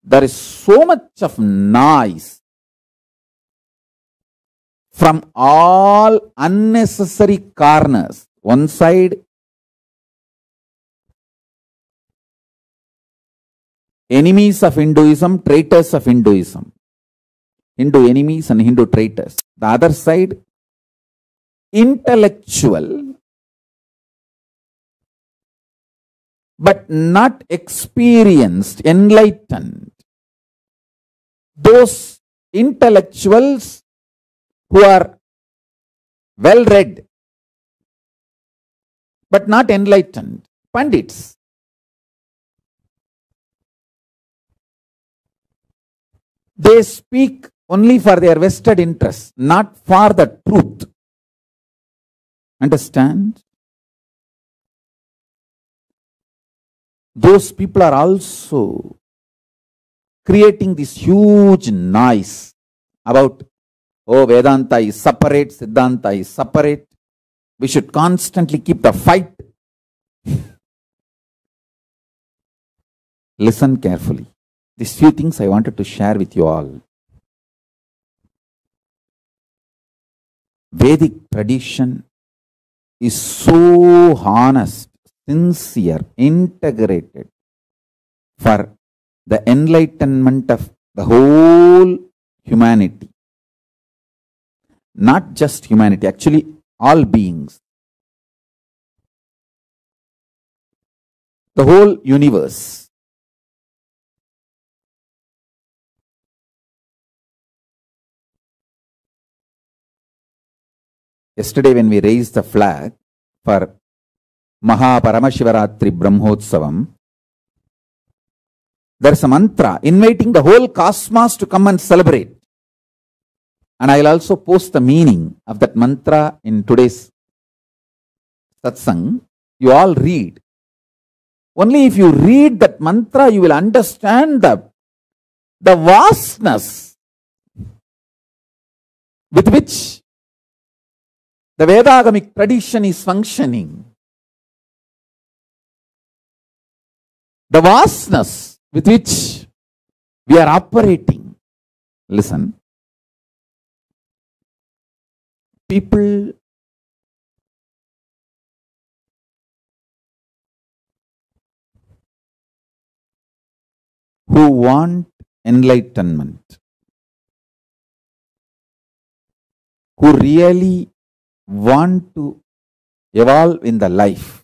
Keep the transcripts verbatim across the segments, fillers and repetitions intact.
there is so much of noise from all unnecessary corners. One side, enemies of Hinduism, traitors of Hinduism. Hindu enemies and Hindu traitors. The other side, intellectual, but not experienced, enlightened. Those intellectuals who are well read, but not enlightened, Pandits. They speak only for their vested interests, not for the truth. Understand? Those people are also creating this huge noise about, oh, Vedanta is separate, Siddhanta is separate. We should constantly keep the fight. Listen carefully. These few things I wanted to share with you all. Vedic tradition is so honest, sincere, integrated for the enlightenment of the whole humanity. Not just humanity, actually all beings. The whole universe. Yesterday when we raised the flag for Maha Paramashivaratri Brahmotsavam, there is a mantra inviting the whole cosmos to come and celebrate. And I will also post the meaning of that mantra in today's satsang. You all read. Only if you read that mantra, you will understand the, the vastness with which the Vedagamic tradition is functioning. The vastness with which we are operating. Listen. People who want enlightenment, who really want to evolve in the life,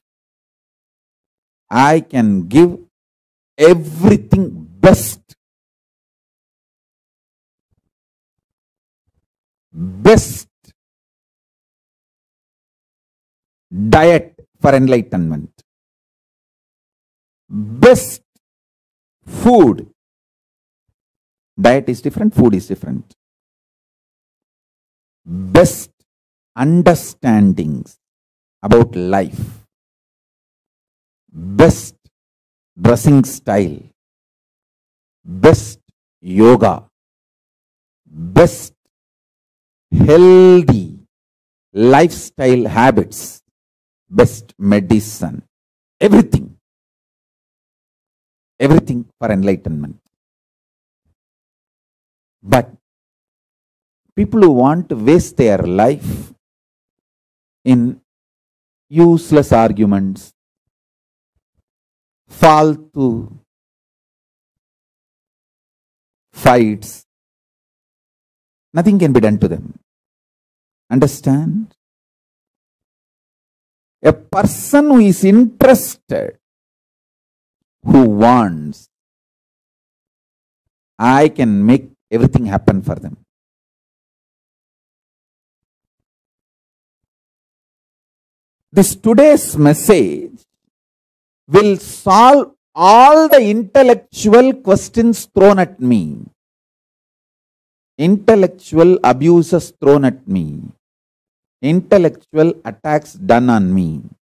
I can give everything best. Best diet for enlightenment. Best food. Diet is different, food is different. Best understandings about life. Best dressing style. Best yoga. Best healthy lifestyle habits. Best medicine. Everything. Everything for enlightenment. But people who want to waste their life in useless arguments, faltu fights, nothing can be done to them. Understand? A person who is interested, who wants, I can make everything happen for them. This today's message will solve all the intellectual questions thrown at me. Intellectual abuses thrown at me. Intellectual attacks done on me.